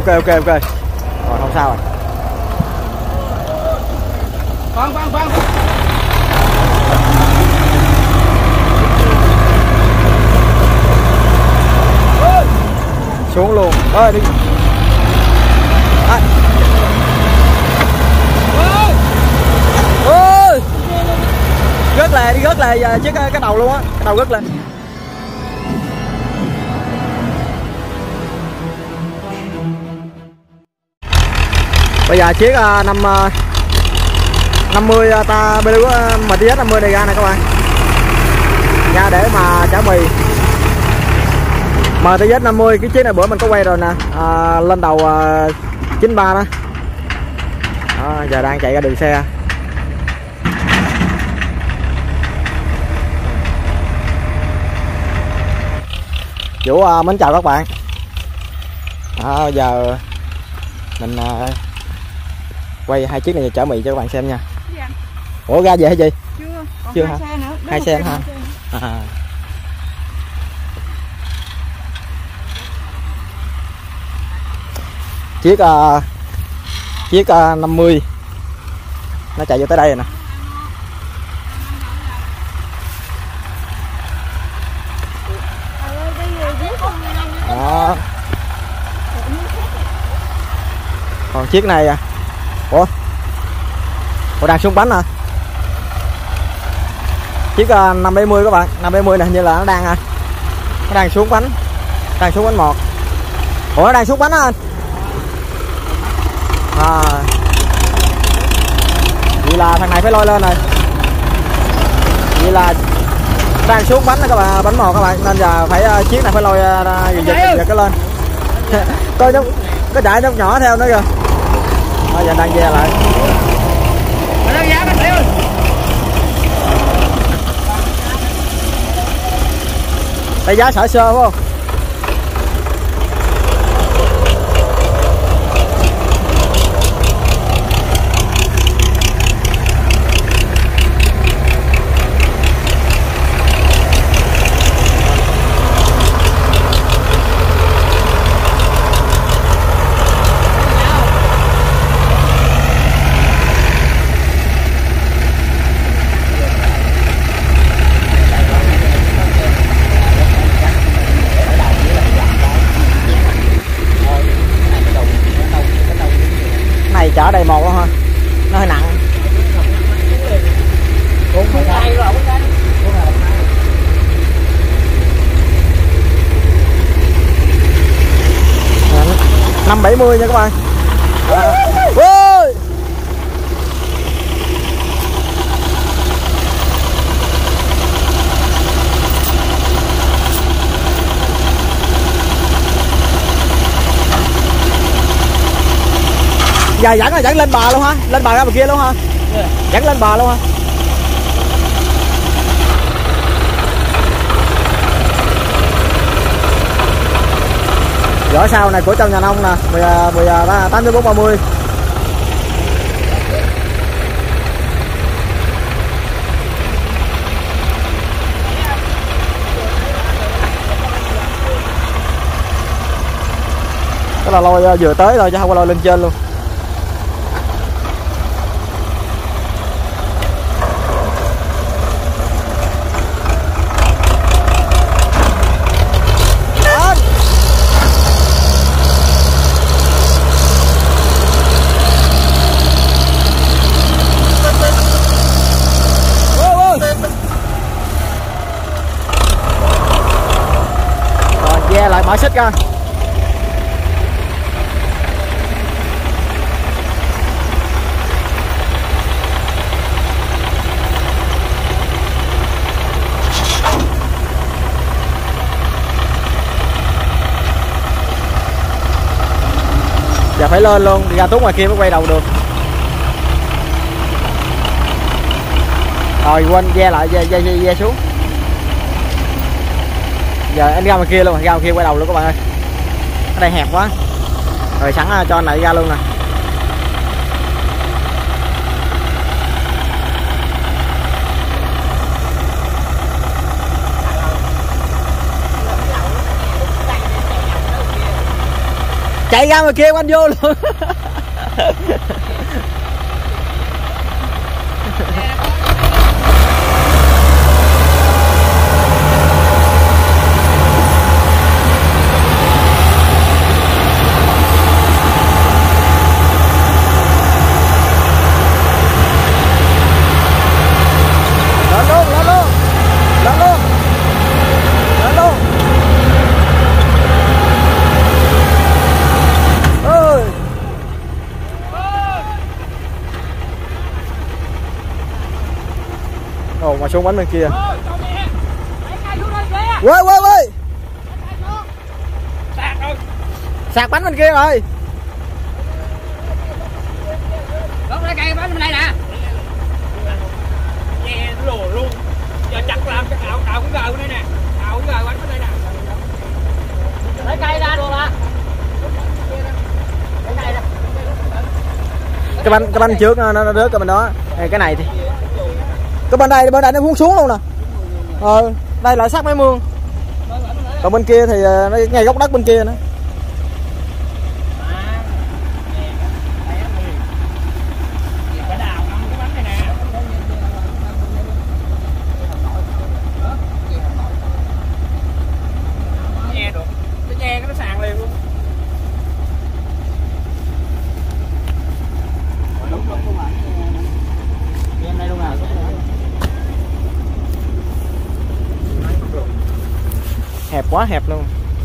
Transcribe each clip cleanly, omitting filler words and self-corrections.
ok. Rồi không sao rồi. Khoan. Xuống luôn. Ơi đi. Ôi. Rớt lại chiếc cái đầu luôn á, cái đầu rớt lên. Bây giờ chiếc 50 ta BLU MTZ 50 này ra nè các bạn. Ra để mà chở mì. MTZ 50 cái chiếc này bữa mình có quay rồi nè, lên đầu 93 đó. Đó, giờ đang chạy ra đường xe. Vũ mến chào các bạn. Giờ mình quay hai chiếc này chở mì cho các bạn xem nha. Dạ. Ủa ra về hay gì? Chưa hả? Xe nữa. Hai xe nữa hả? Chiếc 50 nó chạy vô tới đây rồi nè. Đó. Còn chiếc này ủa đang xuống bánh hả? Chiếc 570 các bạn, 570 này hình như là nó đang xuống bánh, một. Ủa nó đang xuống bánh á anh? Vậy là thằng này phải lôi lên rồi. Vậy là đang xuống bánh đó các bạn, bánh một các bạn, nên giờ phải chiếc này phải lôi giật cái lên. Coi nó có chạy nó nhỏ theo nữa kìa. Bây giờ đang ve lại. Đây giá sợi sơ phải không? Chở đầy một luôn ha, nó hơi nặng. Năm 70 nha các bạn. Ôi. Giờ dẫn lên bờ luôn hả? Lên bờ ra bên kia luôn hả? Dẫn lên bờ luôn hả? Vỏ sau này của trong nhà nông nè, 8430. Cái là lôi vừa tới thôi chứ không có lôi lên trên luôn. Lại mở xích ra. Giờ phải lên luôn, đi ra tút ngoài kia mới quay đầu được. Rồi quên ve lại, ve xuống. Giờ anh ra ngoài kia luôn, ra ngoài kia quay đầu luôn các bạn ơi. Ở đây hẹp quá. Rồi sẵn cho anh lại ra luôn nè. chạy ra ngoài kia quanh vô luôn. Ồ, mà xuống bánh bên kia. Quê quê quê. Sạc bánh bên kia rồi. Đúng đây, cây bánh bên đây nè. Nghe nó lùa luôn. Giờ chặt làm cái cào cái gờ bên đây nè. Cào cái gờ bánh bên đây nè. Lấy cây ra luôn hả? Cái bánh trước nó rớt cái bên đó. Cái này thì cái bên đây nó muốn xuống luôn nè. Đây lại sát mấy mương. Còn bên kia thì nó ngay góc đất bên kia nữa. Nghe được. Cái nghe nó sàn liền luôn. Hẹp quá hẹp luôn.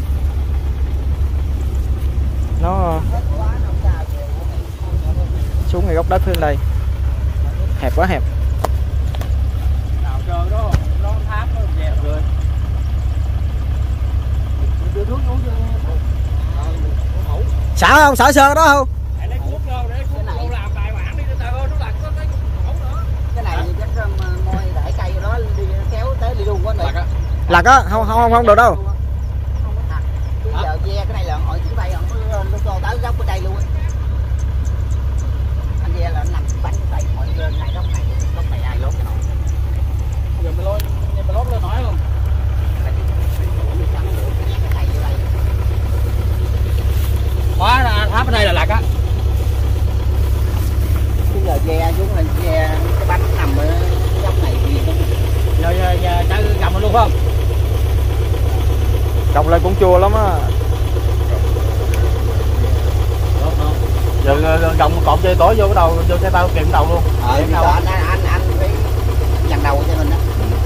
Nó xuống ngay góc đất phía đây. Hẹp quá hẹp. Sợ không? Sợ sơn đó không? Là có không được đâu. Giờ ve cái này là hỏi chỉ bay nó cho tới góc bên đây luôn. Anh ve là nằm bánh tay mọi người này góc này ai lốt cái nồi. Giờ mày lốt lên nói không? Quá là tháp ở đây là lạc á. Bây giờ ve xuống là ve cái bánh nằm ở góc này thì Giờ chơi gầm luôn không? Trồng lên cũng chua lắm á. Giờ gồng cột chơi tối vô cái đầu, vô xe tao kìm đầu luôn. Anh phải chặt đầu cho mình đó.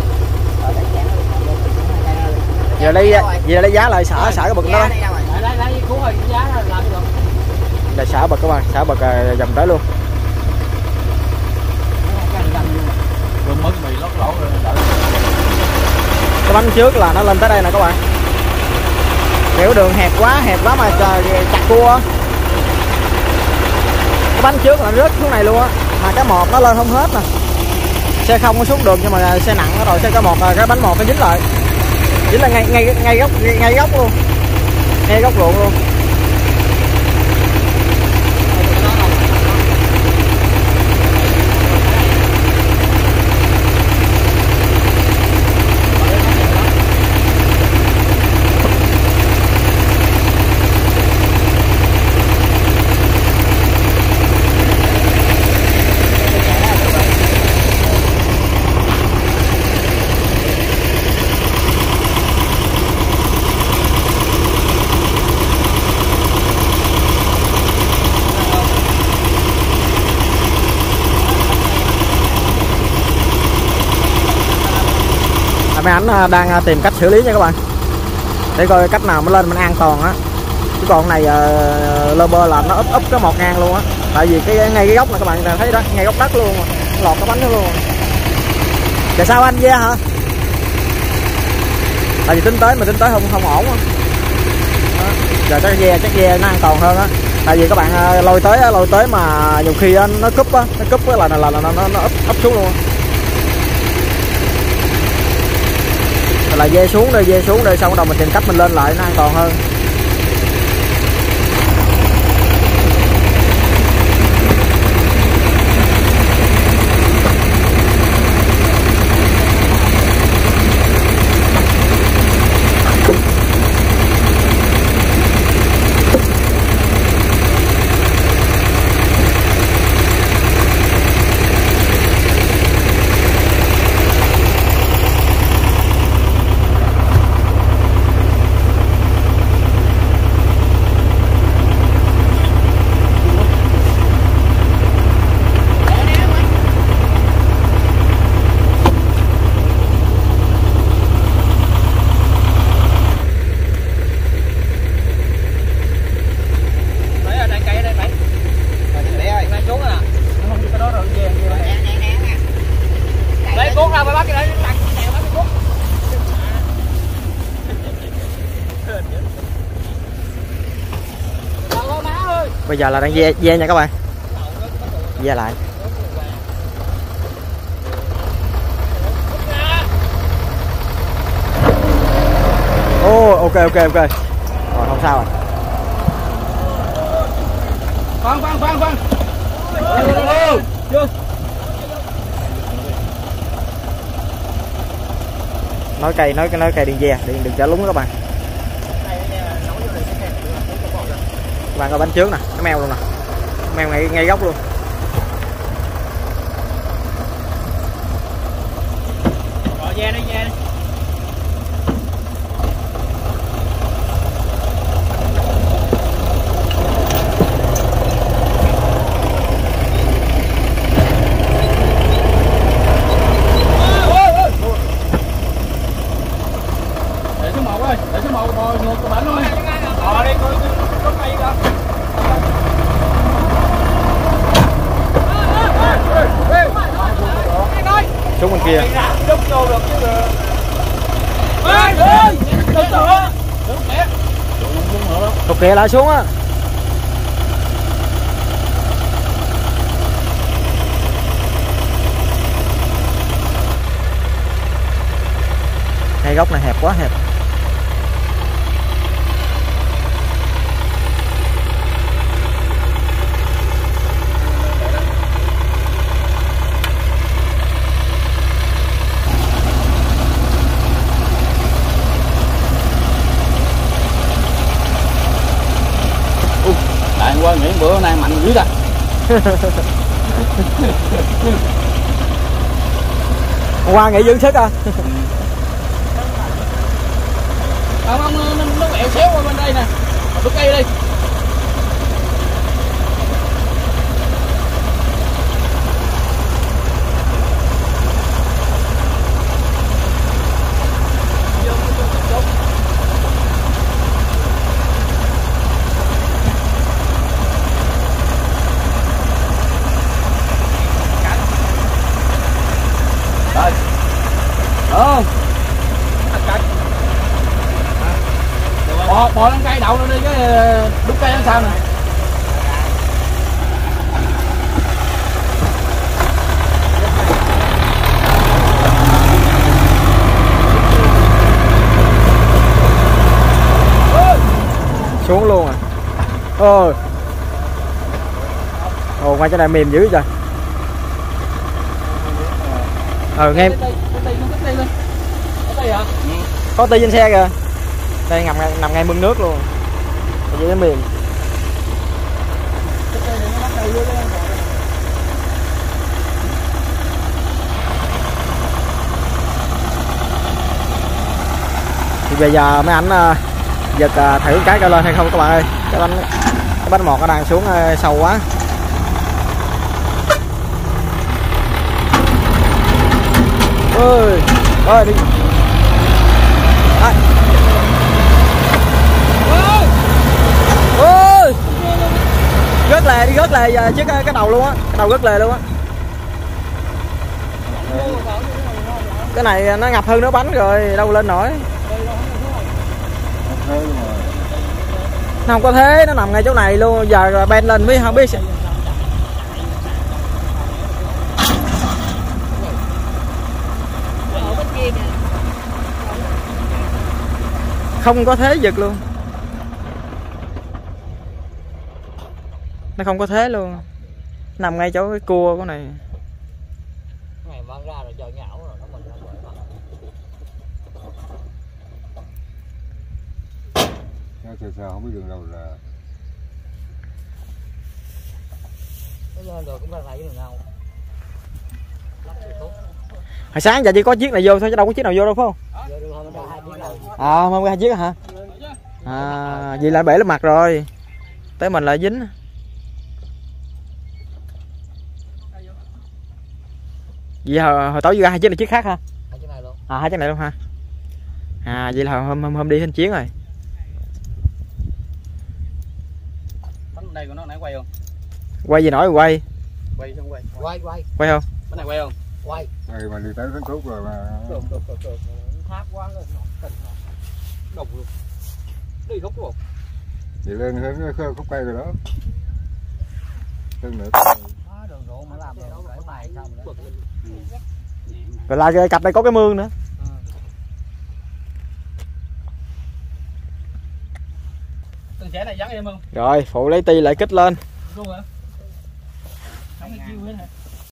Giờ lấy giá lại xả cái bực đó. Lấy cuốn rồi giá là làm được. Là xả bực các bạn, xả bực dầm tới luôn. Rồi mất mì lót lỗ rồi đỡ. Cái bánh trước là nó lên tới đây nè các bạn. Kiểu đường hẹp quá mà chặt cua. Cái bánh trước là rớt xuống này luôn á. Mà cái một nó lên không hết nè. Xe không có xuống được nhưng mà xe nặng rồi, xe cái một cái bánh một nó dính lại. Dính là ngay góc luôn. Ngay góc ruộng luôn. Mấy anh đang tìm cách xử lý nha các bạn, để coi cách nào mới lên mình an toàn á. Chứ còn này lơ bơ là nó úp cái một ngang luôn á. Tại vì ngay cái góc này các bạn thấy đó, ngay góc đất luôn mà. Lọt cái bánh đó luôn. Giờ sao anh ve hả? Tại vì tính tới không ổn á. Giờ chắc ve nó an toàn hơn á. Tại vì các bạn lôi tới mà nhiều khi nó cúp á, là nó úp xuống luôn. Là ve xuống đây xong rồi mình tìm cách mình lên lại nó an toàn hơn. vào phải bắt cái đấy chặt đèo bắt cái cút. Bây giờ là đang ve nha các bạn. Ve lại. Ok. Rồi không sao rồi. Khoan. Chưa. Nói cây đừng ve, đừng chở lúng các bạn. Các bạn coi bánh trước nè, nó meo luôn nè. Meo ngay gốc luôn. Rồi ve đi. Để số 1 bò ngược cái bánh thôi. Bò đi có cây đó. Xuống bên kia. Đúc vô được chứ được. Cục kìa lại xuống á. Cây gốc này hẹp quá hẹp. Đại qua nghĩ bữa nay mạnh dữ ta. Hôm qua nghỉ dưỡng sức à. Ông nó bẹo xéo qua bên đây nè. Đục cây đi. Bò lên cây đậu nó đi cái đúc cây làm sao nè. Xuống luôn à. Ngoài chỗ này mềm dữ trời. Nghe có ti trên xe kìa. Đây nằm ngay mương nước luôn. Ở dưới mềm. Thì bây giờ mấy anh giật thử cái cao lên hay không các bạn ơi. Cái bánh mọt nó đang xuống sâu quá. Ơi đi. Rớt lề giờ chứ cái đầu luôn á, cái đầu rớt lề luôn á. Cái này nó ngập hơn nửa bánh rồi, đâu lên nổi. Nó không có thế, nó nằm ngay chỗ này luôn, giờ ben lên mới không biết. Không có thế giật luôn. Nó không có thế luôn. Nằm ngay chỗ cái cua của này. Ngày mang ra rồi trời ngảo rồi nó mình ra bởi mặt. Sao không biết đường đâu là. Bây giờ rồi cũng ra lại với đường nào. Hồi sáng giờ chỉ có chiếc này vô thôi chứ đâu có chiếc nào vô đâu phải không? Không có 2 chiếc hả? Vậy lại bể lên mặt rồi. Tới mình lại dính. Vậy hồi tối ra 2 chiếc này chiếc khác hả? 2 chiếc này luôn. 2 chiếc này luôn hả? Vậy là hôm đi hình chiến rồi. Bánh đây của nó nãy quay không? Quay gì nổi quay. Quay xong quay. Quay. Quay không? Bánh này quay không? quay Đây mà đi tới Thánh Thúc rồi mà. Được tháp quá lên nó tỉnh nó đồng luôn đi không được Chị lên hướng khúc cây rồi đó. Hơn nữa. đường ruộng mà làm rồi cái bài xong rồi Rồi là cái cặp này có cái mương nữa. từng trẻ này dán em không Rồi phụ lấy ti lại kích lên. luôn hả không phải kêu hết hả